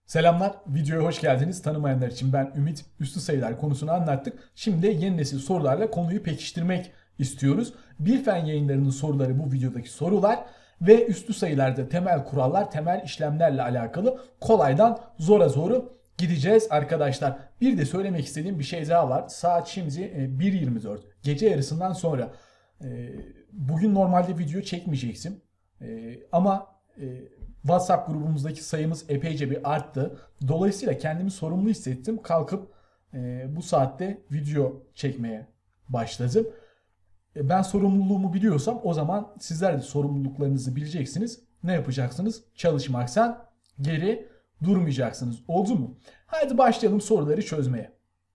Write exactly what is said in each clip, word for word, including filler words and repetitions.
Selamlar, videoya hoş geldiniz. Tanımayanlar için ben Ümit. Üstü sayılar konusunu anlattık. Şimdi yeni nesil sorularla konuyu pekiştirmek istiyoruz. Bir fen yayınlarının soruları bu videodaki sorular ve üstü sayılarda temel kurallar, temel işlemlerle alakalı kolaydan zora zoru gideceğiz arkadaşlar. Bir de söylemek istediğim bir şey daha var. Saat şimdi bir yirmi dört. Gece yarısından sonra. Bugün normalde video çekmeyeceksin. Ama WhatsApp grubumuzdaki sayımız epeyce bir arttı. Dolayısıyla kendimi sorumlu hissettim. Kalkıp e, bu saatte video çekmeye başladım. E, ben sorumluluğumu biliyorsam o zaman sizler de sorumluluklarınızı bileceksiniz. Ne yapacaksınız? Çalışmaktan geri durmayacaksınız. Oldu mu? Haydi başlayalım soruları çözmeye.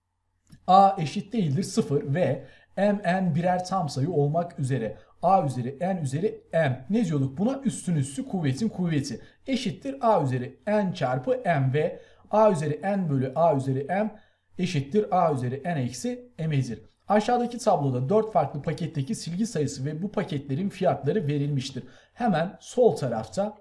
A eşit değildir sıfır ve m n birer tam sayı olmak üzere a üzeri n üzeri m. Ne diyorduk buna? Üstün üstü kuvvetin kuvveti. Eşittir a üzeri n çarpı m ve a üzeri n bölü a üzeri m eşittir a üzeri n eksi m'dir. Aşağıdaki tabloda dört farklı paketteki silgi sayısı ve bu paketlerin fiyatları verilmiştir. Hemen sol tarafta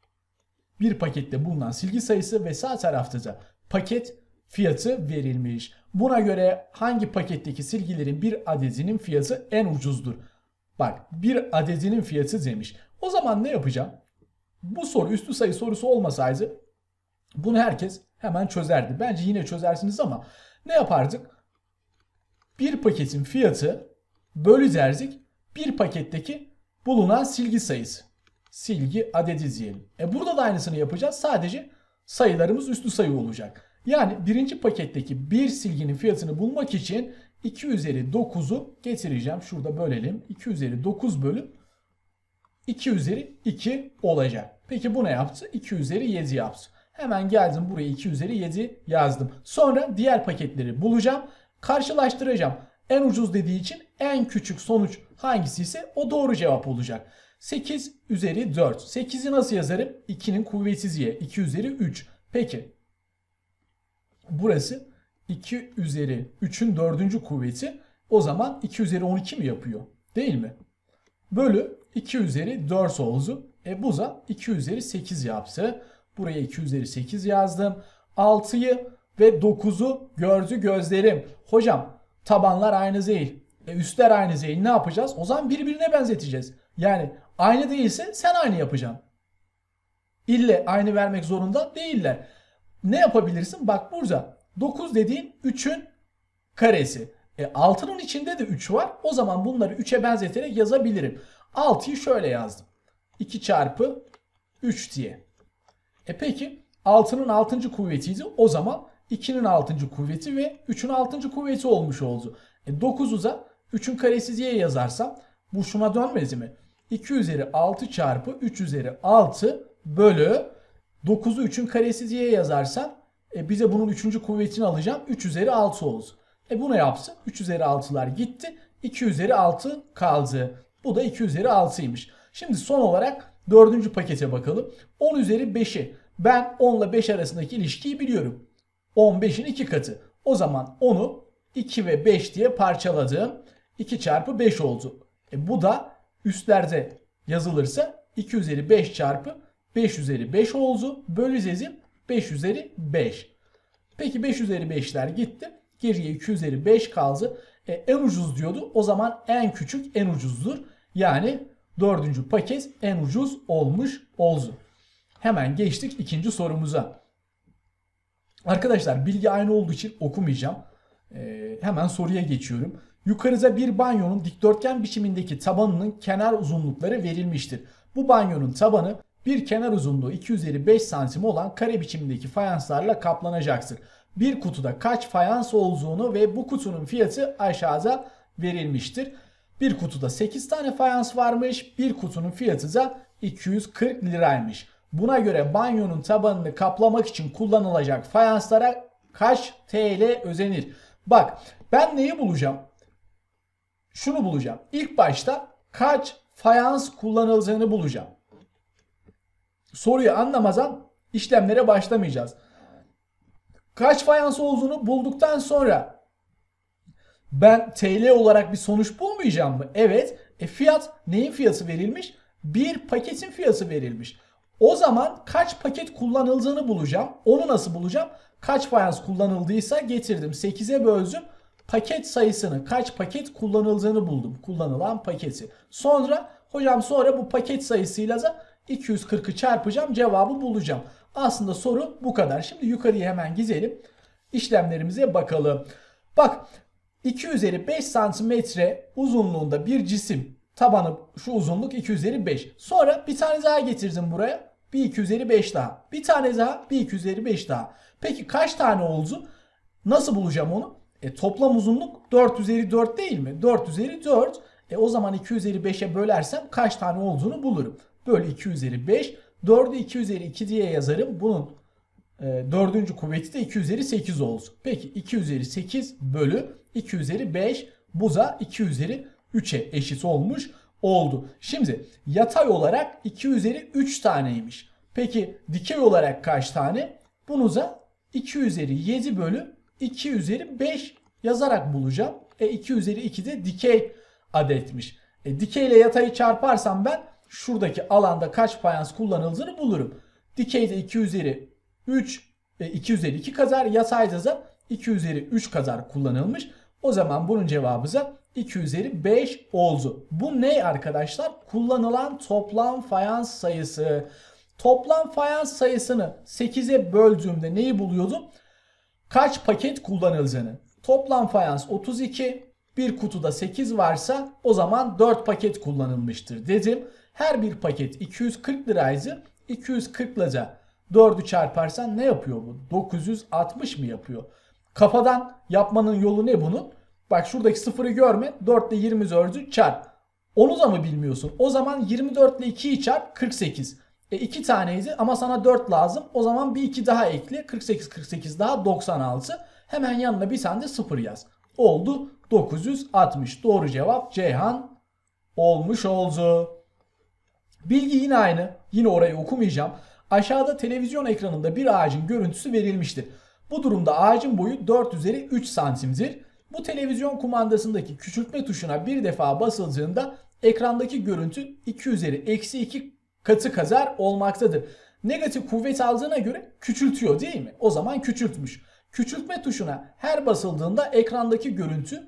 bir pakette bulunan silgi sayısı ve sağ tarafta da paket fiyatı verilmiş. Buna göre hangi paketteki silgilerin bir adedinin fiyatı en ucuzdur? Bak, bir adedinin fiyatı demiş. O zaman ne yapacağım? Bu soru üstü sayı sorusu olmasaydı bunu herkes hemen çözerdi. Bence yine çözersiniz ama ne yapardık? Bir paketin fiyatı bölü derdik bir paketteki bulunan silgi sayısı. Silgi adedi diyelim. E burada da aynısını yapacağız. Sadece sayılarımız üstü sayı olacak. Yani birinci paketteki bir silginin fiyatını bulmak için iki üzeri dokuzu getireceğim. Şurada bölelim. iki üzeri dokuz bölü iki üzeri iki olacak. Peki bu ne yaptı? iki üzeri yedi yaptı. Hemen geldim buraya iki üzeri yedi yazdım. Sonra diğer paketleri bulacağım. Karşılaştıracağım. En ucuz dediği için en küçük sonuç hangisi ise o doğru cevap olacak. sekiz üzeri dört. sekizi nasıl yazarım? ikinin kuvveti diye. iki üzeri üç. Peki. Burası iki üzeri üçün dördüncü kuvveti. O zaman iki üzeri on iki mi yapıyor? Değil mi? Bölü iki üzeri dört oldu. E bu da iki üzeri sekiz yaptı. Buraya iki üzeri sekiz yazdım. altıyı ve dokuzu gördü gözlerim. Hocam tabanlar aynı değil. E üstler aynı değil. Ne yapacağız? O zaman birbirine benzeteceğiz. Yani aynı değilse sen aynı yapacaksın. İlle aynı vermek zorunda değiller. Ne yapabilirsin? Bak burada dokuz dediğin üçün karesi. E altının içinde de üç var. O zaman bunları üçe benzeterek yazabilirim. altıyı şöyle yazdım. iki çarpı üç diye. E peki altının altıncı kuvvetiydi. O zaman ikinin altıncı kuvveti ve üçün altıncı kuvveti olmuş oldu. E dokuzu da üçün karesi diye yazarsam bu şuna dönmez mi? iki üzeri altı çarpı üç üzeri altı bölü dokuzu üçün karesi diye yazarsam e bize bunun üçüncü kuvvetini alacağım. üç üzeri altı oldu. E bu ne yapsın? üç üzeri altılar gitti. iki üzeri altı kaldı. Bu da iki üzeri altıymış. Şimdi son olarak dördüncü pakete bakalım. on üzeri beşi. Ben on ile beş arasındaki ilişkiyi biliyorum. on beşin iki katı. O zaman onu iki ve beş diye parçaladım. iki çarpı beş oldu. E bu da üstlerde yazılırsa iki üzeri beş çarpı beş üzeri beş oldu. Bölü dedim beş üzeri beş. Peki beş üzeri beşler gitti. Geriye iki üzeri beş kaldı. E, en ucuz diyordu. O zaman en küçük en ucuzdur. Yani dördüncü paket en ucuz olmuş oldu. Hemen geçtik ikinci sorumuza. Arkadaşlar bilgi aynı olduğu için okumayacağım. E, hemen soruya geçiyorum. Yukarıda bir banyonun dikdörtgen biçimindeki tabanının kenar uzunlukları verilmiştir. Bu banyonun tabanı bir kenar uzunluğu iki üzeri beş santim olan kare biçimindeki fayanslarla kaplanacaktır. Bir kutuda kaç fayans olduğunu ve bu kutunun fiyatı aşağıda verilmiştir. Bir kutuda sekiz tane fayans varmış. Bir kutunun fiyatı da iki yüz kırk liraymış. Buna göre banyonun tabanını kaplamak için kullanılacak fayanslara kaç T L ödenir? Bak ben neyi bulacağım? Şunu bulacağım. İlk başta kaç fayans kullanıldığını bulacağım. Soruyu anlamadan işlemlere başlamayacağız. Kaç fayans olduğunu bulduktan sonra ben T L olarak bir sonuç bulmayacağım mı? Evet. E fiyat neyin fiyatı verilmiş? Bir paketin fiyatı verilmiş. O zaman kaç paket kullanıldığını bulacağım. Onu nasıl bulacağım? Kaç fayans kullanıldıysa getirdim. sekize böldüm. Paket sayısını, kaç paket kullanıldığını buldum. Kullanılan paketi. Sonra hocam sonra bu paket sayısıyla da iki yüz kırkı çarpacağım. Cevabı bulacağım. Aslında soru bu kadar. Şimdi yukarıya hemen gidelim. İşlemlerimize bakalım. Bak iki üzeri beş santimetre uzunluğunda bir cisim. Tabanı şu uzunluk iki üzeri beş. Sonra bir tane daha getirdim buraya. bir iki üzeri beş daha. Bir tane daha bir iki üzeri beş daha. Peki kaç tane oldu? Nasıl bulacağım onu? E, toplam uzunluk dört üzeri dört değil mi? dört üzeri dört. E, o zaman iki üzeri beşe bölersem kaç tane olduğunu bulurum. Bölü iki üzeri beş. dördü iki üzeri iki diye yazarım. Bunun e, dördüncü kuvveti de iki üzeri sekiz oldu. Peki iki üzeri sekiz bölü iki üzeri beş. Bu da iki üzeri üçe eşit olmuş oldu. Şimdi yatay olarak iki üzeri üç taneymiş. Peki dikey olarak kaç tane? Bunu da iki üzeri yedi bölü iki üzeri beş yazarak bulacağım. E iki üzeri iki de dikey adetmiş. E dikey ile yatayı çarparsam ben şuradaki alanda kaç fayans kullanıldığını bulurum. Dikeyde iki üzeri üç, e, iki üzeri iki kadar, yatayda da iki üzeri üç kadar kullanılmış. O zaman bunun cevabı da iki üzeri beş oldu. Bu ne arkadaşlar? Kullanılan toplam fayans sayısı. Toplam fayans sayısını sekize böldüğümde neyi buluyordum? Kaç paket kullanıldığını. Toplam fayans otuz iki. Bir kutuda sekiz varsa o zaman dört paket kullanılmıştır dedim. Her bir paket iki yüz kırk liraydı. iki yüz kırk ile dördü çarparsan ne yapıyor bu? dokuz yüz altmış mı yapıyor? Kafadan yapmanın yolu ne bunun? Bak şuradaki sıfırı görme. dört ile yirmi dördü çarp. Onu da mı bilmiyorsun? O zaman yirmi dört ile ikiyi çarp kırk sekiz. E iki taneydi ama sana dört lazım. O zaman bir iki daha ekle. kırk sekiz kırk sekiz daha doksan altı. Hemen yanına bir tane de sıfır yaz. Oldu dokuz yüz altmış. Doğru cevap Ceyhan olmuş oldu. Bilgi yine aynı. Yine orayı okumayacağım. Aşağıda televizyon ekranında bir ağacın görüntüsü verilmiştir. Bu durumda ağacın boyu dört üzeri üç santimdir. Bu televizyon kumandasındaki küçültme tuşuna bir defa basıldığında ekrandaki görüntü iki üzeri eksi iki katı kadar olmaktadır. Negatif kuvvet aldığına göre küçültüyor değil mi? O zaman küçültmüş. Küçültme tuşuna her basıldığında ekrandaki görüntü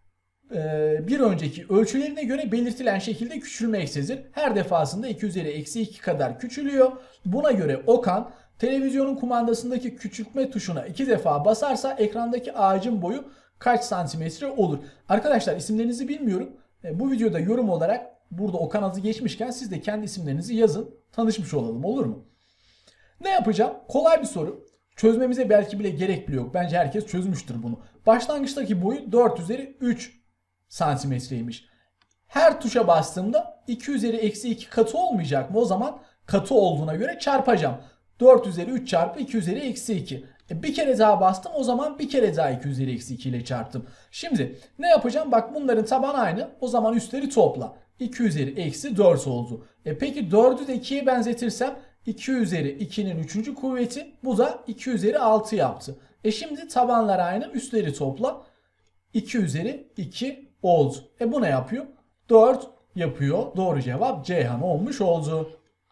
bir önceki ölçülerine göre belirtilen şekilde küçülmektedir. Her defasında iki üzeri eksi iki kadar küçülüyor. Buna göre Okan televizyonun kumandasındaki küçültme tuşuna iki defa basarsa ekrandaki ağacın boyu kaç santimetre olur? Arkadaşlar isimlerinizi bilmiyorum. Bu videoda yorum olarak burada Okan adı geçmişken siz de kendi isimlerinizi yazın. Tanışmış olalım, olur mu? Ne yapacağım? Kolay bir soru. Çözmemize belki bile gerek bile yok. Bence herkes çözmüştür bunu. Başlangıçtaki boyu dört üzeri üç santimetreymiş. Her tuşa bastığımda iki üzeri eksi iki katı olmayacak mı? O zaman katı olduğuna göre çarpacağım. dört üzeri üç çarpı iki üzeri eksi iki. E bir kere daha bastım, o zaman bir kere daha iki üzeri eksi iki ile çarptım. Şimdi ne yapacağım? Bak bunların tabanı aynı. O zaman üstleri topla. iki üzeri eksi dört oldu. E peki dördü de ikiye benzetirsem iki üzeri ikinin üçüncü kuvveti, bu da iki üzeri altı yaptı. E şimdi tabanlar aynı, üstleri topla. iki üzeri iki oldu. E bu ne yapıyor? dört yapıyor. Doğru cevap Ceyhan olmuş oldu.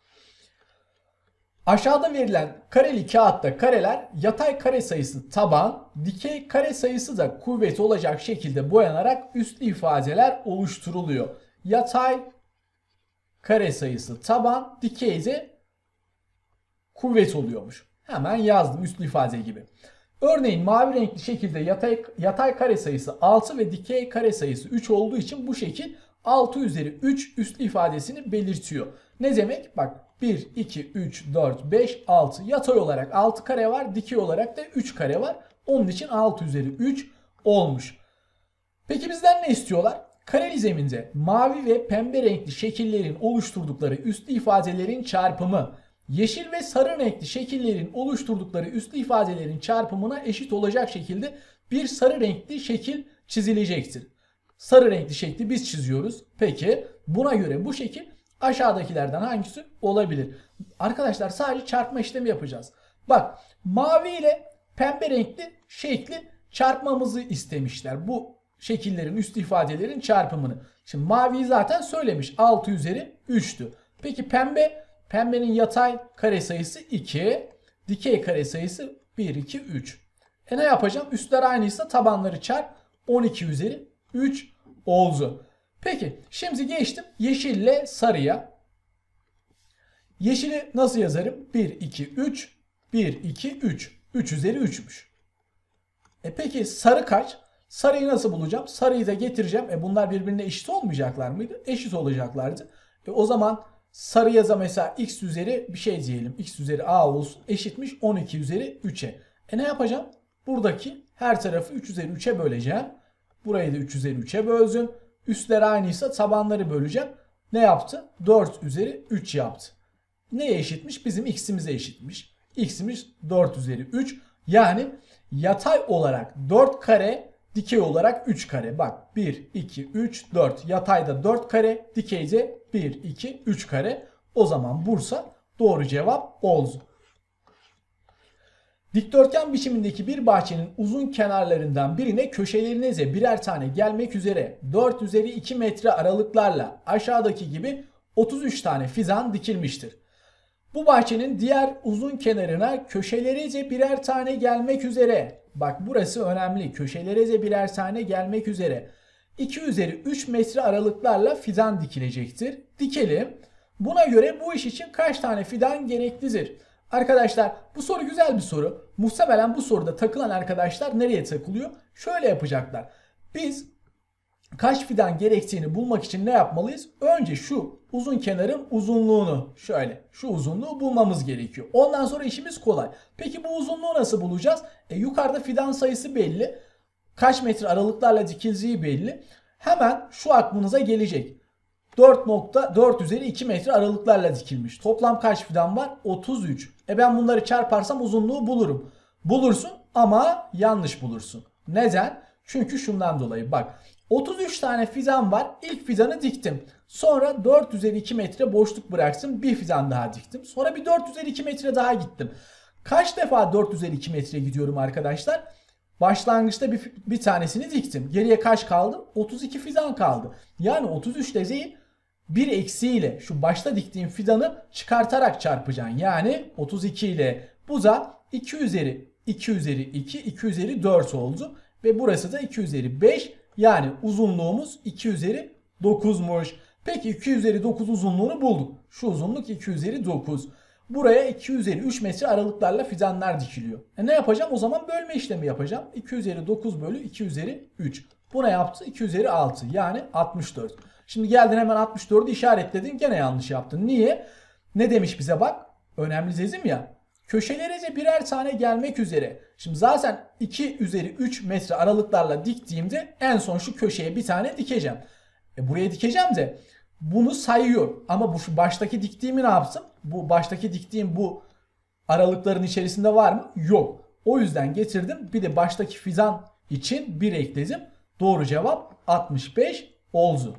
Aşağıda verilen kareli kağıtta kareler yatay kare sayısı taban, dikey kare sayısı da kuvvet olacak şekilde boyanarak üslü ifadeler oluşturuluyor. Yatay kare sayısı taban, dikeyde kuvvet oluyormuş. Hemen yazdım üslü ifade gibi. Örneğin mavi renkli şekilde yatay, yatay kare sayısı altı ve dikey kare sayısı üç olduğu için bu şekil altı üzeri üç üslü ifadesini belirtiyor. Ne demek? Bak bir, iki, üç, dört, beş, altı. Yatay olarak altı kare var. Dikey olarak da üç kare var. Onun için altı üzeri üç olmuş. Peki bizden ne istiyorlar? Kareli zeminde mavi ve pembe renkli şekillerin oluşturdukları üslü ifadelerin çarpımı yeşil ve sarı renkli şekillerin oluşturdukları üslü ifadelerin çarpımına eşit olacak şekilde bir sarı renkli şekil çizilecektir. Sarı renkli şekli biz çiziyoruz. Peki buna göre bu şekil aşağıdakilerden hangisi olabilir? Arkadaşlar sadece çarpma işlemi yapacağız. Bak mavi ile pembe renkli şekli çarpmamızı istemişler. Bu şekillerin üst ifadelerin çarpımını. Şimdi maviyi zaten söylemiş. altı üzeri üçtü. Peki pembe Pembenin yatay kare sayısı iki. Dikey kare sayısı bir, iki, üç. E ne yapacağım? Üstler aynıysa tabanları çarp. on iki üzeri üç oldu. Peki şimdi geçtim yeşille sarıya. Yeşili nasıl yazarım? bir, iki, üç. bir, iki, üç. üç üzeri üçmüş. E peki sarı kaç? Sarıyı nasıl bulacağım? Sarıyı da getireceğim. E bunlar birbirine eşit olmayacaklar mıydı? Eşit olacaklardı. E o zaman sarı yaza mesela x üzeri bir şey diyelim. X üzeri a olsun. Eşitmiş on iki üzeri üçe. E ne yapacağım? Buradaki her tarafı üç üzeri üçe böleceğim. Burayı da üç üzeri üçe böldüm. Üstler aynıysa tabanları böleceğim. Ne yaptı? dört üzeri üç yaptı. Neye eşitmiş? Bizim x'imize eşitmiş. X'imiz dört üzeri üç. Yani yatay olarak dört kare, dikey olarak üç kare. Bak bir, iki, üç, dört. Yatayda dört kare, dikeyde bir, iki, üç kare. O zaman Bursa doğru cevap oldu. Dikdörtgen biçimindeki bir bahçenin uzun kenarlarından birine köşelerine birer tane gelmek üzere dört üzeri iki metre aralıklarla aşağıdaki gibi otuz üç tane fidan dikilmiştir. Bu bahçenin diğer uzun kenarına köşelerece birer tane gelmek üzere, bak burası önemli, köşelerece birer tane gelmek üzere iki üzeri üç metre aralıklarla fidan dikilecektir. Dikelim. Buna göre bu iş için kaç tane fidan gereklidir? Arkadaşlar bu soru güzel bir soru. Muhtemelen bu soruda takılan arkadaşlar nereye takılıyor? Şöyle yapacaklar. Biz kaç fidan gerektiğini bulmak için ne yapmalıyız? Önce şu uzun kenarın uzunluğunu, şöyle şu uzunluğu bulmamız gerekiyor. Ondan sonra işimiz kolay. Peki bu uzunluğu nasıl bulacağız? E, yukarıda fidan sayısı belli. Kaç metre aralıklarla dikildiği belli. Hemen şu aklınıza gelecek. dört nokta dört üzeri iki metre aralıklarla dikilmiş. Toplam kaç fidan var? otuz üç. E ben bunları çarparsam uzunluğu bulurum. Bulursun ama yanlış bulursun. Neden? Çünkü şundan dolayı bak. otuz üç tane fidan var. İlk fidanı diktim. Sonra dört üzeri iki metre boşluk bıraktım. Bir fidan daha diktim. Sonra bir dört üzeri iki metre daha gittim. Kaç defa dört üzeri iki metre gidiyorum arkadaşlar? Başlangıçta bir, bir tanesini diktim. Geriye kaç kaldı? otuz iki fidan kaldı. Yani otuz üç ile değil, bir eksiğiyle şu başta diktiğim fidanı çıkartarak çarpacaksın. Yani otuz iki ile bu da iki üzeri iki üzeri iki, iki üzeri dört oldu. Ve burası da iki üzeri beş. Yani uzunluğumuz iki üzeri dokuzmuş. Peki iki üzeri dokuz uzunluğunu bulduk. Şu uzunluk iki üzeri dokuz. Buraya iki üzeri üç metre aralıklarla fidanlar dikiliyor. E ne yapacağım? O zaman bölme işlemi yapacağım. iki üzeri dokuz bölü iki üzeri üç. Bu ne yaptı? iki üzeri altı. Yani altmış dört. Şimdi geldin hemen altmış dördü işaretledin. Gene yanlış yaptın. Niye? Ne demiş bize bak? Önemli dedim ya. Köşelerece birer tane gelmek üzere. Şimdi zaten iki üzeri üç metre aralıklarla diktiğimde en son şu köşeye bir tane dikeceğim. E buraya dikeceğim de bunu sayıyor. Ama bu şu baştaki diktiğimi ne yaptım? Bu baştaki diktiğim bu aralıkların içerisinde var mı? Yok. O yüzden getirdim. Bir de baştaki fidan için bir ekledim. Doğru cevap altmış beş oldu.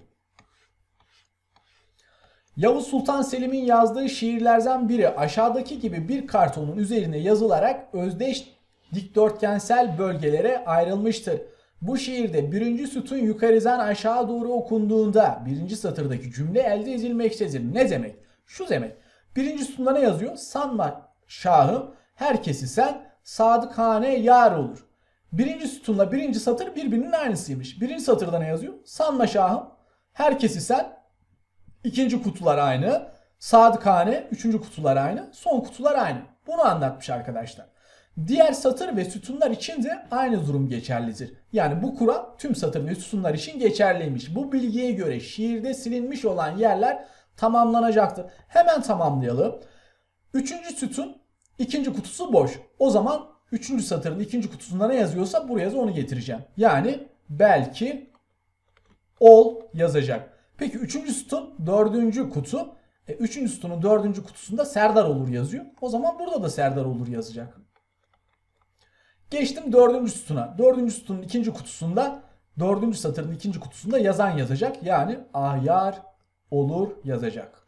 Yavuz Sultan Selim'in yazdığı şiirlerden biri aşağıdaki gibi bir kartonun üzerine yazılarak özdeş dikdörtgensel bölgelere ayrılmıştır. Bu şiirde birinci sütun yukarıdan aşağı doğru okunduğunda birinci satırdaki cümle elde edilmektedir. Ne demek? Şu demek. Birinci sütunda ne yazıyor? Sanma şahım herkesi sen sadıkhane yar olur. Birinci sütunla birinci satır birbirinin aynısıymış. Birinci satırda ne yazıyor? Sanma şahım herkesi sen. İkinci kutular aynı. Sadıkhane. Üçüncü kutular aynı. Son kutular aynı. Bunu anlatmış arkadaşlar. Diğer satır ve sütunlar için de aynı durum geçerlidir. Yani bu kural tüm satır ve sütunlar için geçerliymiş. Bu bilgiye göre şiirde silinmiş olan yerler tamamlanacaktır. Hemen tamamlayalım. Üçüncü sütun ikinci kutusu boş. O zaman üçüncü satırın ikinci kutusunda ne yazıyorsa buraya da onu getireceğim. Yani belki ol yazacak. Peki üçüncü sütun dördüncü kutu. E, üçüncü sütunun dördüncü kutusunda Serdar olur yazıyor. O zaman burada da Serdar olur yazacak. Geçtim dördüncü sütuna. Dördüncü sütunun ikinci kutusunda dördüncü satırın ikinci kutusunda yazan yazacak. Yani ahyar olur yazacak.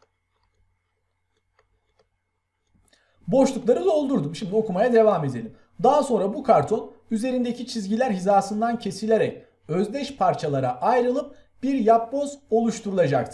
Boşlukları doldurdum. Şimdi okumaya devam edelim. Daha sonra bu karton üzerindeki çizgiler hizasından kesilerek özdeş parçalara ayrılıp bir yapboz oluşturulacaktır.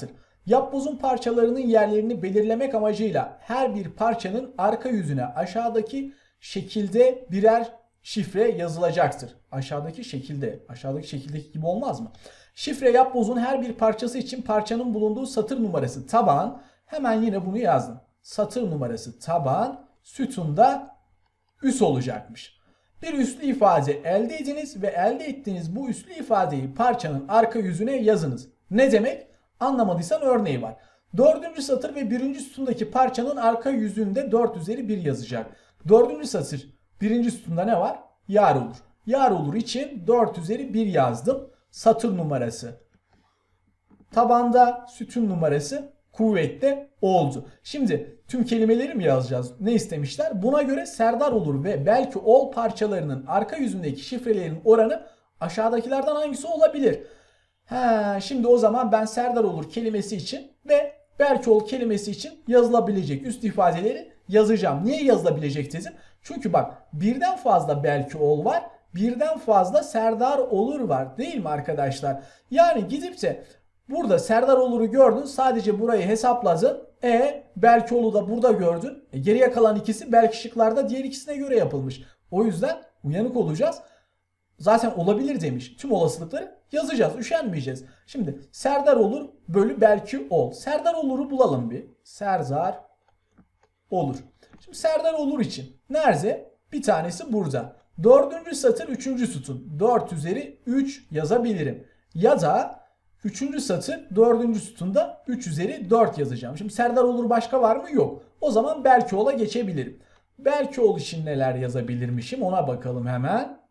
Yapbozun parçalarının yerlerini belirlemek amacıyla her bir parçanın arka yüzüne aşağıdaki şekilde birer şifre yazılacaktır. Aşağıdaki şekilde, aşağıdaki şekildeki gibi olmaz mı? Şifre yapbozun her bir parçası için parçanın bulunduğu satır numarası taban. Hemen yine bunu yazdım. Satır numarası taban, sütunda üs olacakmış. Bir üslü ifade elde ediniz ve elde ettiğiniz bu üslü ifadeyi parçanın arka yüzüne yazınız. Ne demek? Anlamadıysan örneği var. Dördüncü satır ve birinci sütundaki parçanın arka yüzünde dört üzeri bir yazacak. Dördüncü satır birinci sütunda ne var? Yar olur. Yar olur için dört üzeri bir yazdım. Satır numarası tabanda, sütun numarası kuvvette oldu. Şimdi tüm kelimeleri mi yazacağız? Ne istemişler? Buna göre Serdar olur ve belki ol parçalarının arka yüzündeki şifrelerin oranı aşağıdakilerden hangisi olabilir? He, şimdi o zaman ben Serdar olur kelimesi için ve belki ol kelimesi için yazılabilecek üst ifadeleri yazacağım. Niye yazılabilecek dedim? Çünkü bak birden fazla belki ol var, birden fazla Serdar olur var değil mi arkadaşlar? Yani gidip de burada Serdar olur'u gördün, sadece burayı hesapladın. E belki ol'u da burada gördün. E, geriye kalan ikisi belki şıklarda diğer ikisine göre yapılmış. O yüzden uyanık olacağız. Zaten olabilir demiş. Tüm olasılıkları yazacağız. Üşenmeyeceğiz. Şimdi Serdar olur bölü belki ol. Serdar olur'u bulalım bir. Serdar olur. Şimdi Serdar olur için nerede? Bir tanesi burada. Dördüncü satır üçüncü sütun. dört üzeri üç yazabilirim. Ya da üçüncü satır dördüncü sütunda üç üzeri dört yazacağım. Şimdi Serdar olur başka var mı? Yok. O zaman belki ol'a geçebilirim. Belki ol için neler yazabilirmişim ona bakalım hemen.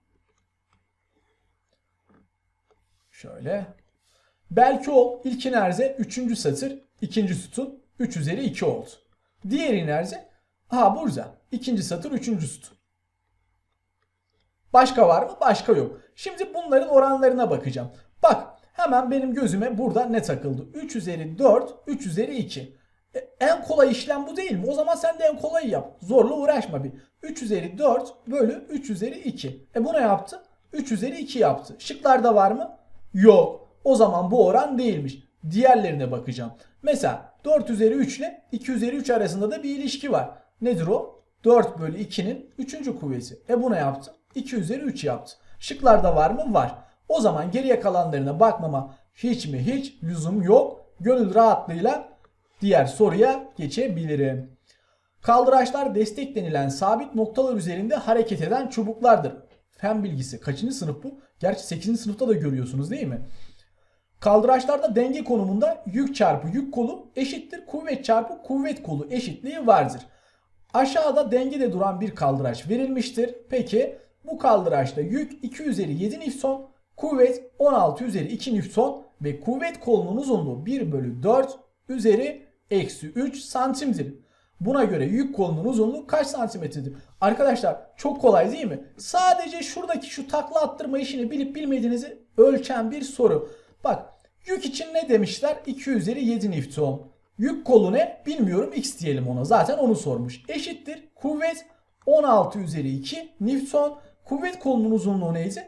Şöyle. Belki ol ilki nerede? üçüncü satır ikinci sütun üç üzeri iki oldu. Diğeri nerede? Aha burada. ikinci satır üçüncü sütun. Başka var mı? Başka yok. Şimdi bunların oranlarına bakacağım. Bak hemen benim gözüme burada ne takıldı? üç üzeri dört, üç üzeri iki. E, en kolay işlem bu değil mi? O zaman sen de en kolayı yap. Zorla uğraşma bir. üç üzeri dört bölü üç üzeri iki. E bu ne yaptı? üç üzeri iki yaptı. Şıklarda var mı? Yok. O zaman bu oran değilmiş. Diğerlerine bakacağım. Mesela dört üzeri üç ile iki üzeri üç arasında da bir ilişki var. Nedir o? dört bölü ikinin üçüncü kuvveti. E bu ne yaptı? iki üzeri üç yaptı. Şıklarda var mı? Var. O zaman geriye kalanlarına bakmama hiç mi hiç lüzum yok. Gönül rahatlığıyla diğer soruya geçebilirim. Kaldıraçlar desteklenilen sabit noktalar üzerinde hareket eden çubuklardır. Fen bilgisi. Kaçıncı sınıf bu? Gerçi sekizinci sınıfta da görüyorsunuz değil mi? Kaldıraçlarda denge konumunda yük çarpı yük kolu eşittir kuvvet çarpı kuvvet kolu eşitliği vardır. Aşağıda dengede duran bir kaldıraç verilmiştir. Peki bu kaldıraçta yük iki üzeri yedi Newton, kuvvet on altı üzeri iki Newton ve kuvvet kolunun uzunluğu bir bölü dört üzeri eksi üç santimdir. Buna göre yük kolunun uzunluğu kaç santimetredir? Arkadaşlar çok kolay değil mi? Sadece şuradaki şu takla attırma işini bilip bilmediğinizi ölçen bir soru. Bak yük için ne demişler? iki üzeri yedi Newton. Yük kolu ne? Bilmiyorum, x diyelim ona. Zaten onu sormuş. Eşittir kuvvet on altı üzeri iki Newton. Kuvvet kolunun uzunluğu neydi?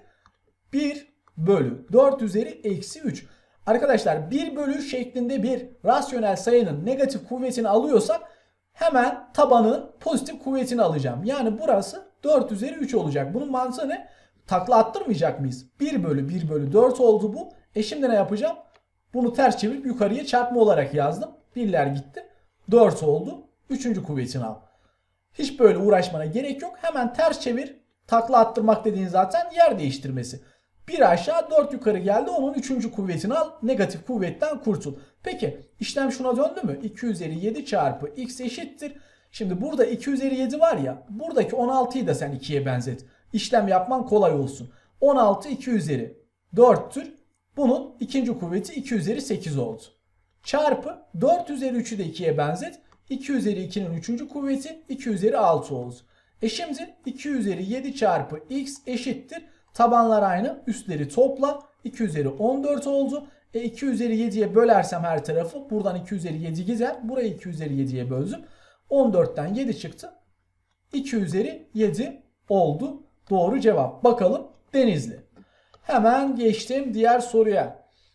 bir bölü dört üzeri eksi üç. Arkadaşlar bir bölü şeklinde bir rasyonel sayının negatif kuvvetini alıyorsak hemen tabanın pozitif kuvvetini alacağım. Yani burası dört üzeri üç olacak. Bunun mantığı ne? Takla attırmayacak mıyız? bir bölü bir bölü dört oldu bu. E şimdi ne yapacağım? Bunu ters çevirip yukarıya çarpma olarak yazdım. Birler gitti. dört oldu. Üçüncü kuvvetini al. Hiç böyle uğraşmana gerek yok. Hemen ters çevir. Takla attırmak dediğin zaten yer değiştirmesi. bir aşağı dört yukarı geldi. Onun üçüncü kuvvetini al. Negatif kuvvetten kurtul. Peki işlem şuna döndü mü? iki üzeri yedi çarpı x eşittir. Şimdi burada iki üzeri yedi var ya. Buradaki on altıyı da sen ikiye benzet. İşlem yapman kolay olsun. on altı iki üzeri dörttür. Bunun ikinci kuvveti iki üzeri sekiz oldu. Çarpı dört üzeri üçü de ikiye benzet. iki üzeri ikinin üçüncü kuvveti iki üzeri altı oldu. E şimdi iki üzeri yedi çarpı x eşittir. Tabanlar aynı. Üstleri topla. iki üzeri on dört oldu. E iki üzeri yediye bölersem her tarafı. Buradan iki üzeri yedi gider. Burayı iki üzeri yediye böldüm. on dörtten yedi çıktı. iki üzeri yedi oldu. Doğru cevap. Bakalım Denizli. Hemen geçtim diğer soruya.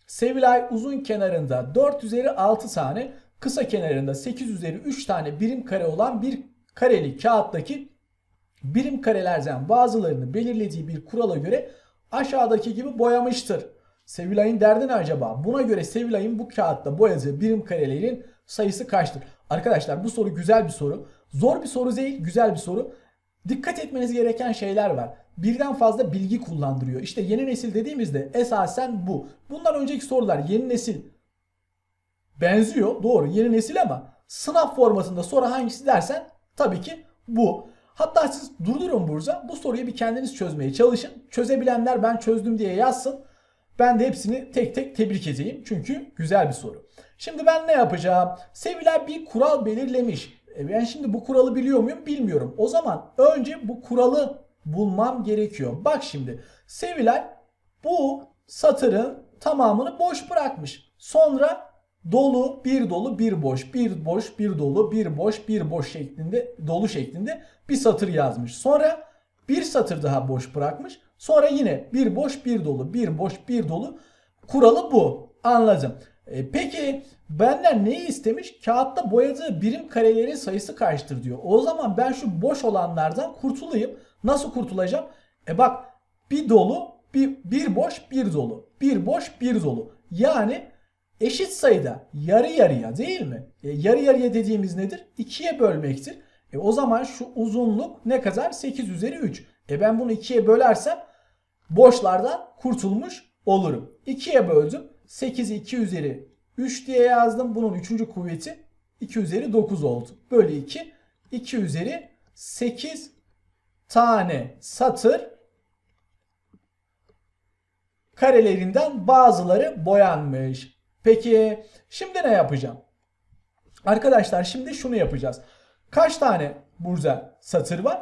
Sevilay uzun kenarında dört üzeri altı tane, kısa kenarında sekiz üzeri üç tane birim kare olan bir kareli kağıttaki birim karelerden bazılarını belirlediği bir kurala göre aşağıdaki gibi boyamıştır. Sevilay'ın derdi ne acaba? Buna göre Sevilay'ın bu kağıtta boyadığı birim karelerin sayısı kaçtır? Arkadaşlar bu soru güzel bir soru. Zor bir soru değil, güzel bir soru. Dikkat etmeniz gereken şeyler var. Birden fazla bilgi kullandırıyor. İşte yeni nesil dediğimizde esasen bu. Bundan önceki sorular yeni nesil benziyor. Doğru, yeni nesil ama sınav formatında soru hangisi dersen tabii ki bu. Hatta siz durdurun burada. Bu soruyu bir kendiniz çözmeye çalışın. Çözebilenler ben çözdüm diye yazsın. Ben de hepsini tek tek tebrik edeyim. Çünkü güzel bir soru. Şimdi ben ne yapacağım? Sevilay bir kural belirlemiş. E ben şimdi bu kuralı biliyor muyum? Bilmiyorum. O zaman önce bu kuralı bulmam gerekiyor. Bak şimdi. Sevilay bu satırın tamamını boş bırakmış. Sonra dolu, bir dolu, bir boş, bir boş, bir dolu, bir boş, bir boş şeklinde, dolu şeklinde bir satır yazmış. Sonra bir satır daha boş bırakmış. Sonra yine bir boş, bir dolu, bir boş, bir dolu. Kuralı bu. Anladım. E peki benden neyi istemiş? Kağıtta boyadığı birim karelerin sayısı kaçtır diyor. O zaman ben şu boş olanlardan kurtulayım. Nasıl kurtulacağım? E bak, bir dolu, bir, bir boş, bir dolu. Bir boş, bir dolu. Yani eşit sayıda, yarı yarıya değil mi? E, yarı yarıya dediğimiz nedir? ikiye bölmektir. E, o zaman şu uzunluk ne kadar? sekiz üzeri üç. E ben bunu ikiye bölersem boşlardan kurtulmuş olurum. ikiye böldüm. sekizi iki üzeri üç diye yazdım. Bunun üçüncü kuvveti iki üzeri dokuz oldu. Bölü iki. iki üzeri sekiz tane satır karelerinden bazıları boyanmış. Peki şimdi ne yapacağım? Arkadaşlar şimdi şunu yapacağız. Kaç tane burada satır var?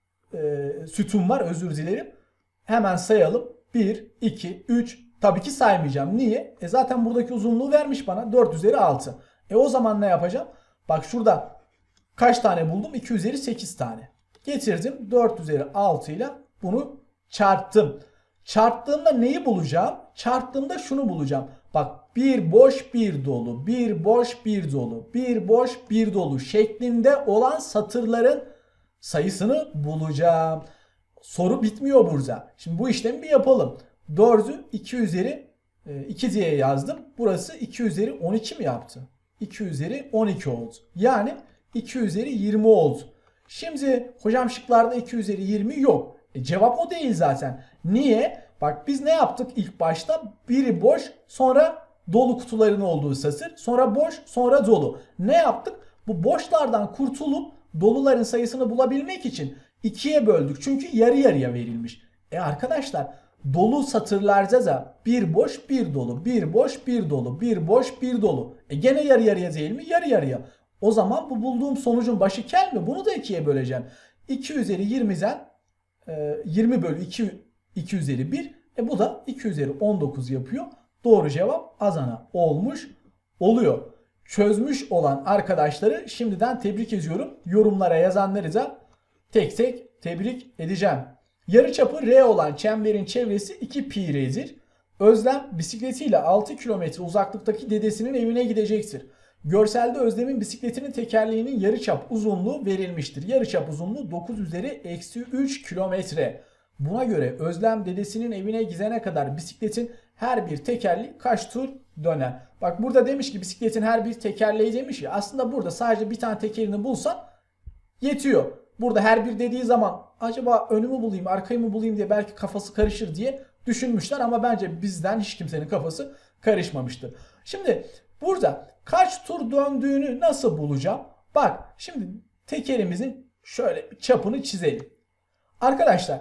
Ee, sütun var, özür dilerim. Hemen sayalım. bir, iki, üç. Tabii ki saymayacağım. Niye? E zaten buradaki uzunluğu vermiş bana. dört üzeri altı. E o zaman ne yapacağım? Bak şurada kaç tane buldum? iki üzeri sekiz tane. Getirdim. dört üzeri altı ile bunu çarptım. Çarptığımda neyi bulacağım? Çarptığımda şunu bulacağım. Bak, bir boş bir dolu, bir boş bir dolu, bir boş bir dolu şeklinde olan satırların sayısını bulacağım. Soru bitmiyor burada. Şimdi bu işlemi bir yapalım. dördü iki üzeri iki diye yazdım. Burası iki üzeri on iki mi yaptı? iki üzeri on iki oldu. Yani iki üzeri yirmi oldu. Şimdi hocam şıklarda iki üzeri yirmi yok. E, cevap o değil zaten. Niye? Bak biz ne yaptık ilk başta? Biri boş, sonra dolu kutuların olduğu satır. Sonra boş, sonra dolu. Ne yaptık? Bu boşlardan kurtulup doluların sayısını bulabilmek için ikiye böldük. Çünkü yarı yarıya verilmiş. E arkadaşlar, dolu satırlarda da bir boş bir dolu, bir boş bir dolu, bir boş bir dolu. E gene yarı yarıya değil mi? Yarı yarıya. O zaman bu bulduğum sonucun başı kel mi? Bunu da ikiye böleceğim. iki üzeri yirmiden yirmi bölü iki, iki üzeri bir. E bu da iki üzeri on dokuz yapıyor. Doğru cevap Adana olmuş oluyor. Çözmüş olan arkadaşları şimdiden tebrik ediyorum. Yorumlara yazanları da tek tek tebrik edeceğim. Yarıçapı R olan çemberin çevresi iki pi r'dir. Özlem bisikletiyle altı kilometre uzaklıktaki dedesinin evine gidecektir. Görselde Özlem'in bisikletinin tekerleğinin yarıçap uzunluğu verilmiştir. Yarıçap uzunluğu dokuz üzeri eksi üç kilometre. Buna göre Özlem dedesinin evine gidene kadar bisikletin her bir tekerleği kaç tur döner? Bak burada demiş ki bisikletin her bir tekerleği demiş ya. Aslında burada sadece bir tane tekerini bulsan yetiyor. Burada her bir dediği zaman acaba önümü bulayım, arkayı mı bulayım diye belki kafası karışır diye düşünmüşler. Ama bence bizden hiç kimsenin kafası karışmamıştır. Şimdi burada kaç tur döndüğünü nasıl bulacağım? Bak şimdi tekerimizin şöyle çapını çizelim. Arkadaşlar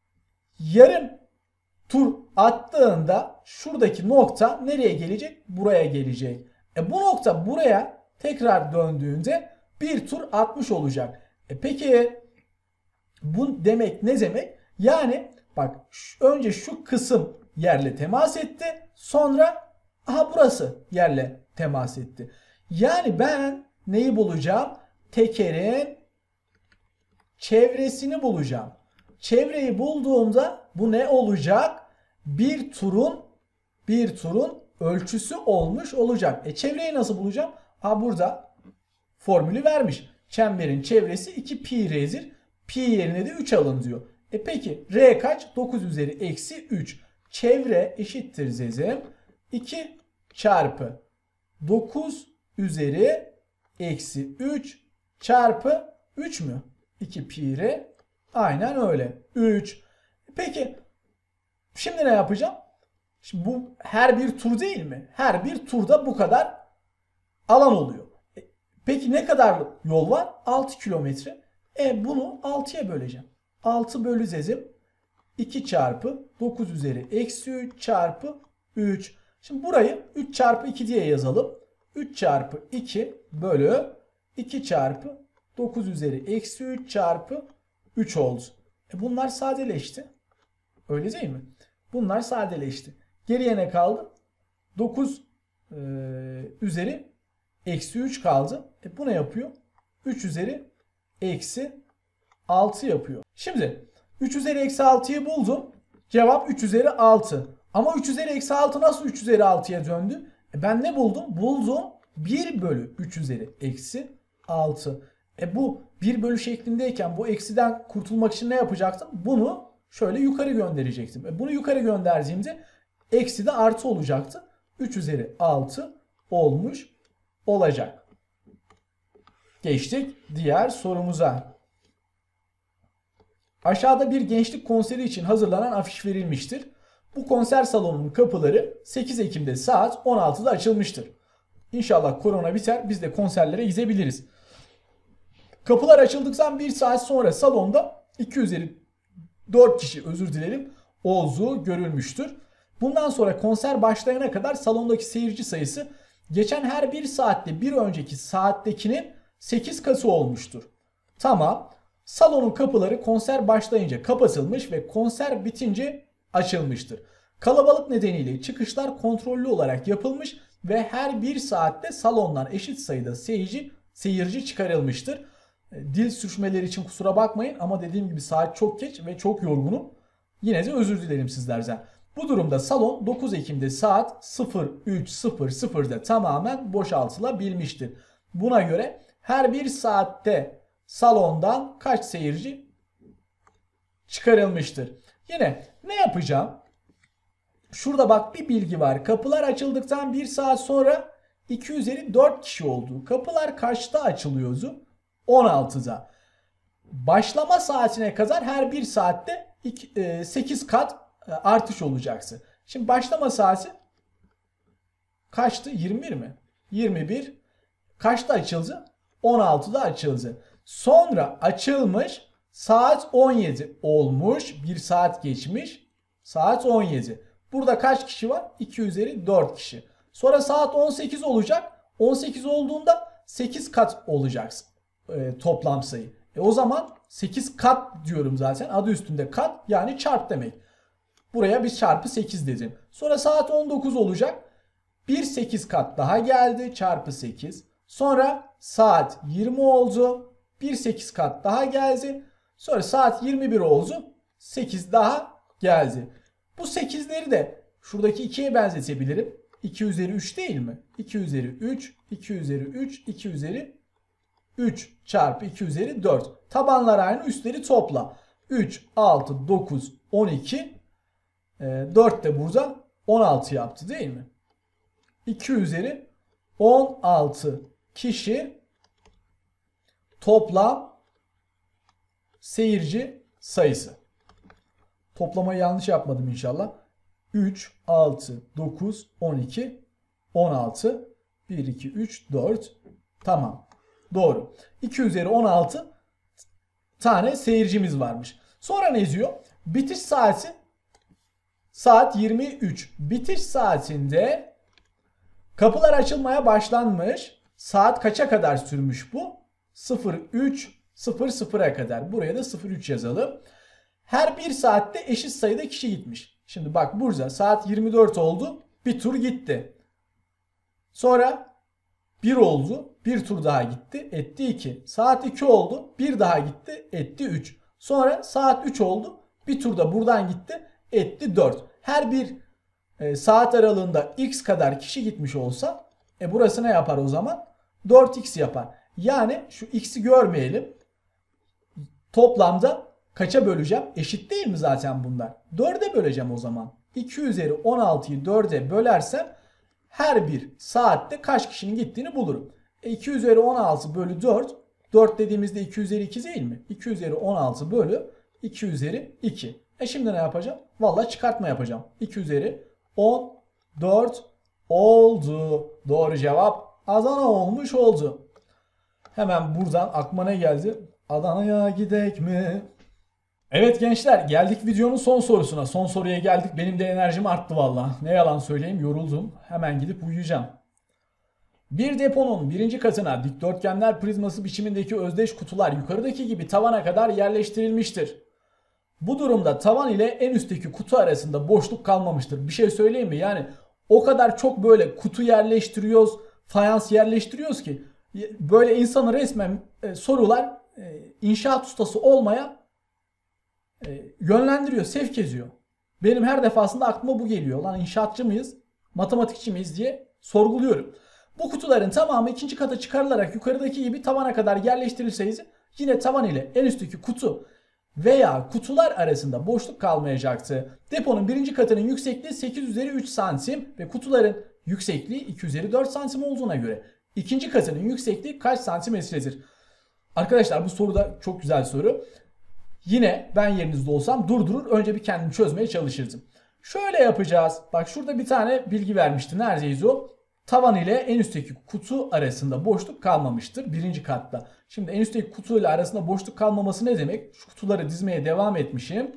yarım tur attığında şuradaki nokta nereye gelecek? Buraya gelecek. E bu nokta buraya tekrar döndüğünde bir tur atmış olacak. E peki bu demek ne demek? Yani bak önce şu kısım yerle temas etti. Sonra aha burası yerle temas etti. Yani ben neyi bulacağım? Tekerin çevresini bulacağım. Çevreyi bulduğumda bu ne olacak? Bir turun bir turun ölçüsü olmuş olacak. E çevreyi nasıl bulacağım? Ha burada formülü vermiş. Çemberin çevresi iki pi r'dir. Pi yerine de üç alın diyor. E peki r kaç? dokuz üzeri eksi üç. Çevre eşittir zezim. iki çarpı dokuz üzeri eksi üç çarpı üç mü? iki pi r. Aynen öyle. üç. Peki şimdi ne yapacağım? Şimdi bu her bir tur değil mi? Her bir turda bu kadar alan oluyor. E, peki ne kadar yol var? altı kilometre. E bunu altıya böleceğim. altı bölü zezim iki çarpı dokuz üzeri eksi üç çarpı üç. Şimdi burayı üç çarpı iki diye yazalım. üç çarpı iki bölü iki çarpı dokuz üzeri eksi üç çarpı üç oldu. E bunlar sadeleşti. Öyle değil mi? Bunlar sadeleşti. Geriye ne kaldı? dokuz e, üzeri eksi üç kaldı. E bu ne yapıyor? üç üzeri eksi altı yapıyor. Şimdi üç üzeri eksi altıyı buldum. Cevap üç üzeri altı. Ama üç üzeri eksi altı nasıl üç üzeri altıya döndü? E ben ne buldum? Buldum bir bölü üç üzeri eksi altı. E bu bir bölü şeklindeyken bu eksiden kurtulmak için ne yapacaktım? Bunu şöyle yukarı gönderecektim. E bunu yukarı gönderdiğimde eksi de artı olacaktı. üç üzeri altı olmuş olacak. Geçtik diğer sorumuza. Aşağıda bir gençlik konseri için hazırlanan afiş verilmiştir. Bu konser salonunun kapıları sekiz Ekim'de saat on altıda açılmıştır. İnşallah korona biter, biz de konserlere gidebiliriz. Kapılar açıldıktan bir saat sonra salonda iki üzeri dört kişi özür dilerim olduğu görülmüştür. Bundan sonra konser başlayana kadar salondaki seyirci sayısı geçen her bir saatte bir önceki saattekinin sekiz katı olmuştur. Tamam. Salonun kapıları konser başlayınca kapatılmış ve konser bitince açılmıştır. Kalabalık nedeniyle çıkışlar kontrollü olarak yapılmış ve her bir saatte salondan eşit sayıda seyirci seyirci çıkarılmıştır. Dil sürçmeleri için kusura bakmayın ama dediğim gibi saat çok geç ve çok yorgunum. Yine de özür dilerim sizlerden. Bu durumda salon dokuz Ekim'de saat sıfır üç sıfır sıfırda tamamen boşaltılabilmiştir. Buna göre her bir saatte salondan kaç seyirci çıkarılmıştır? Yine ne yapacağım? Şurada bak bir bilgi var. Kapılar açıldıktan bir saat sonra iki üzeri dört kişi oldu. Kapılar kaçta açılıyordu? on altıda. Başlama saatine kadar her bir saatte sekiz kat artış olacaktı. Şimdi başlama saati kaçtı? yirmi bir mi? yirmi bir. Kaçta açıldı? on altıda açıldı. Sonra açılmış saat on yedi olmuş. bir saat geçmiş. Saat on yedi. Burada kaç kişi var? iki üzeri dört kişi. Sonra saat on sekiz olacak. on sekiz olduğunda sekiz kat olacak e, toplam sayı. E o zaman sekiz kat diyorum zaten. Adı üstünde kat yani çarp demek. Buraya bir çarpı sekiz dedim. Sonra saat on dokuz olacak. Bir sekiz kat daha geldi. Çarpı sekiz. Sonra saat yirmi oldu. Bir sekiz kat daha geldi. Sonra saat yirmi bir oldu. sekiz daha geldi. Bu sekizleri de şuradaki ikiye benzetebilirim. iki üzeri üç değil mi? iki üzeri üç, iki üzeri üç, iki üzeri üç çarpı iki üzeri dört. Tabanlar aynı, üstleri topla. üç, altı, dokuz, on iki. dört de burada on altı yaptı değil mi? iki üzeri on altı kişi toplam seyirci sayısı. Toplamayı yanlış yapmadım inşallah. üç, altı, dokuz, on iki, on altı, bir, iki, üç, dört. Tamam. Doğru. iki üzeri on altı tane seyircimiz varmış. Sonra ne diyor? Bitiş saati saat yirmi üç. Bitiş saatinde kapılar açılmaya başlanmış. Saat kaça kadar sürmüş bu? sıfır üç sıfır sıfıra kadar. Buraya da sıfır üç yazalım. Her bir saatte eşit sayıda kişi gitmiş. Şimdi bak burada saat yirmi dört oldu. Bir tur gitti. Sonra bir oldu. Bir tur daha gitti. Etti iki. Saat iki oldu. Bir daha gitti. Etti üç. Sonra saat üç oldu. Bir tur da buradan gitti. Etti dört. Her bir e, saat aralığında x kadar kişi gitmiş olsa e, burası ne yapar o zaman? dört x yapar. Yani şu x'i görmeyelim. Toplamda kaça böleceğim? Eşit değil mi zaten bunlar? dörde böleceğim o zaman. iki üzeri on altıyı dörde bölersem her bir saatte kaç kişinin gittiğini bulurum. E iki üzeri on altı bölü dört. dört dediğimizde iki üzeri iki değil mi? iki üzeri on altı bölü iki üzeri iki. E şimdi ne yapacağım? Vallahi çıkartma yapacağım. iki üzeri on dört oldu. Doğru cevap Adana olmuş oldu. Hemen buradan aklıma ne geldi? Adana'ya gidek mi? Evet gençler, geldik videonun son sorusuna. Son soruya geldik. Benim de enerjim arttı valla. Ne yalan söyleyeyim, yoruldum. Hemen gidip uyuyacağım. Bir deponun birinci katına dikdörtgenler prizması biçimindeki özdeş kutular yukarıdaki gibi tavana kadar yerleştirilmiştir. Bu durumda tavan ile en üstteki kutu arasında boşluk kalmamıştır. Bir şey söyleyeyim mi? Yani o kadar çok böyle kutu yerleştiriyoruz, fayans yerleştiriyoruz ki böyle insanı resmen e, sorular e, inşaat ustası olmaya e, yönlendiriyor, sevk ediyor. Benim her defasında aklıma bu geliyor. Lan inşaatçı mıyız, matematikçi miyiz diye sorguluyorum. Bu kutuların tamamı ikinci kata çıkarılarak yukarıdaki gibi tavana kadar yerleştirilseydi yine tavan ile en üstteki kutu veya kutular arasında boşluk kalmayacaktı. Deponun birinci katının yüksekliği sekiz üzeri üç santim ve kutuların yüksekliği iki üzeri dört santim olduğuna göre ikinci katının yüksekliği kaç santimetredir? Arkadaşlar bu soru da çok güzel soru. Yine ben yerinizde olsam durdurur önce bir kendimi çözmeye çalışırdım. Şöyle yapacağız. Bak şurada bir tane bilgi vermişti. Neredeyiz o? Tavan ile en üstteki kutu arasında boşluk kalmamıştır birinci katta. Şimdi en üstteki kutu ile arasında boşluk kalmaması ne demek? Şu kutuları dizmeye devam etmişim.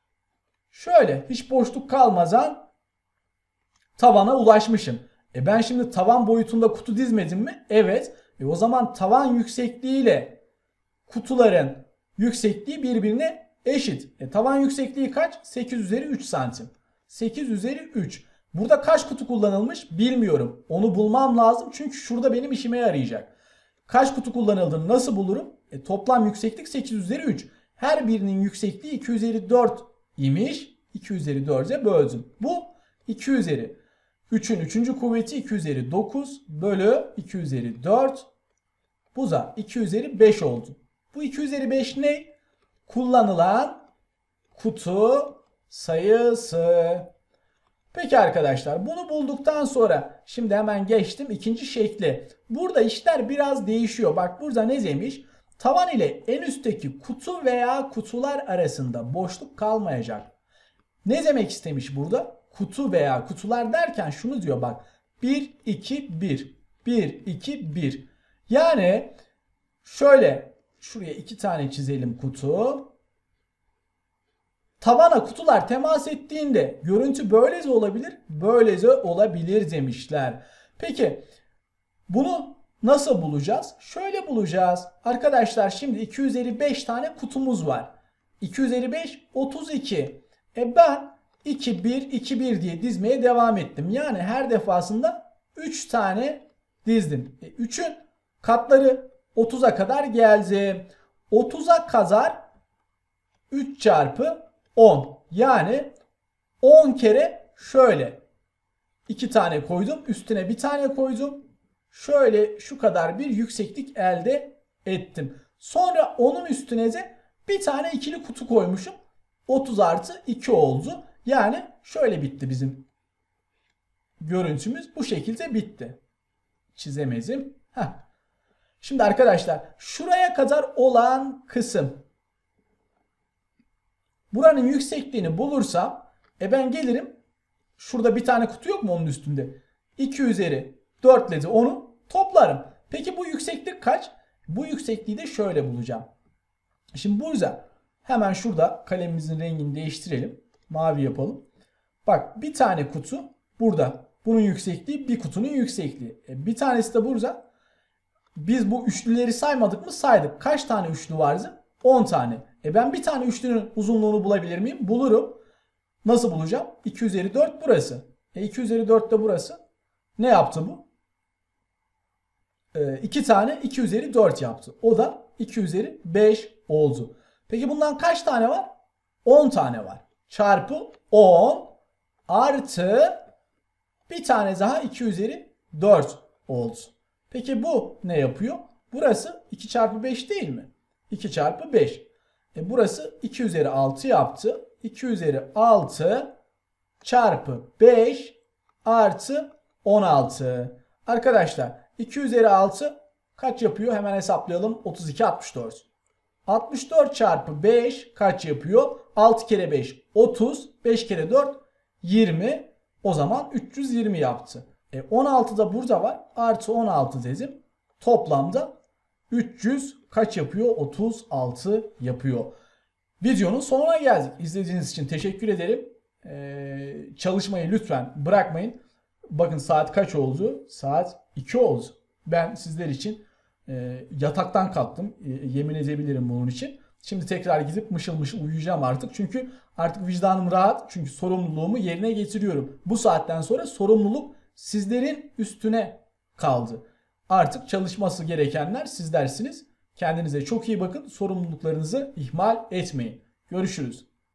Şöyle hiç boşluk kalmadan tavana ulaşmışım. E ben şimdi tavan boyutunda kutu dizmedim mi? Evet. E o zaman tavan yüksekliği ile kutuların yüksekliği birbirine eşit. E tavan yüksekliği kaç? sekiz üzeri üç santim. sekiz üzeri üç. Burada kaç kutu kullanılmış bilmiyorum. Onu bulmam lazım çünkü şurada benim işime yarayacak. Kaç kutu kullanıldığını nasıl bulurum? E, toplam yükseklik sekiz üzeri üç. Her birinin yüksekliği iki üzeri dört imiş. iki üzeri dörde böldüm. Bu iki üzeri üçün üçüncü kuvveti iki üzeri dokuz bölü iki üzeri dört. Bu da iki üzeri beş oldu. Bu iki üzeri beş ne? Kullanılan kutu sayısı. Peki arkadaşlar bunu bulduktan sonra şimdi hemen geçtim ikinci şekli. Burada işler biraz değişiyor. Bak burada ne demiş? Tavan ile en üstteki kutu veya kutular arasında boşluk kalmayacak. Ne demek istemiş burada? Kutu veya kutular derken şunu diyor bak. bir, iki, bir. bir, iki, bir. Yani şöyle şuraya iki tane çizelim kutu. Tavana kutular temas ettiğinde görüntü böyle de olabilir, böyle de olabilir demişler. Peki bunu nasıl bulacağız? Şöyle bulacağız. Arkadaşlar şimdi iki üzeri beş tane kutumuz var. iki üzeri beş otuz iki. E ben iki bir iki bir diye dizmeye devam ettim. Yani her defasında üç tane dizdim. E üçün katları otuza kadar geldi. otuza kadar üç çarpı on. Yani on kere şöyle iki tane koydum. Üstüne bir tane koydum. Şöyle şu kadar bir yükseklik elde ettim. Sonra onun üstüne de bir tane ikili kutu koymuşum. otuz artı iki oldu. Yani şöyle bitti bizim görüntümüz. Bu şekilde bitti. Çizemedim. Heh. Şimdi arkadaşlar şuraya kadar olan kısım. Buranın yüksekliğini bulursam e ben gelirim. Şurada bir tane kutu yok mu onun üstünde? iki üzeri dört ile de onu toplarım. Peki bu yükseklik kaç? Bu yüksekliği de şöyle bulacağım. Şimdi burada hemen şurada kalemimizin rengini değiştirelim. Mavi yapalım. Bak bir tane kutu burada. Bunun yüksekliği bir kutunun yüksekliği. E bir tanesi de burada. Biz bu üçlüleri saymadık mı? Saydık. Kaç tane üçlü vardı? on tane. E ben bir tane üçlünün uzunluğunu bulabilir miyim? Bulurum. Nasıl bulacağım? iki üzeri dört burası. E iki üzeri dört de burası. Ne yaptı bu? E iki tane iki üzeri dört yaptı. O da iki üzeri beş oldu. Peki bundan kaç tane var? on tane var. Çarpı on artı Bir tane daha iki üzeri dört oldu. Peki bu ne yapıyor? Burası iki çarpı beş değil mi? iki çarpı beş. E burası iki üzeri altı yaptı. iki üzeri altı çarpı beş artı on altı. Arkadaşlar iki üzeri altı kaç yapıyor? Hemen hesaplayalım. otuz iki, altmış dört. altmış dört çarpı beş kaç yapıyor? altı kere beş otuz. beş kere dört yirmi. O zaman üç yüz yirmi yaptı. E on altı da burada var. Artı on altı dedim. Toplamda üç yüz kaç yapıyor? otuz altı yapıyor. Videonun sonuna geldik. İzlediğiniz için teşekkür ederim. Ee, çalışmayı lütfen bırakmayın. Bakın saat kaç oldu? Saat iki oldu. Ben sizler için e, yataktan kalktım. E, yemin edebilirim bunun için. Şimdi tekrar gidip mışıl mışıl uyuyacağım artık. Çünkü artık vicdanım rahat. Çünkü sorumluluğumu yerine getiriyorum. Bu saatten sonra sorumluluk sizlerin üstüne kaldı. Artık çalışması gerekenler sizlersiniz. Kendinize çok iyi bakın. Sorumluluklarınızı ihmal etmeyin. Görüşürüz.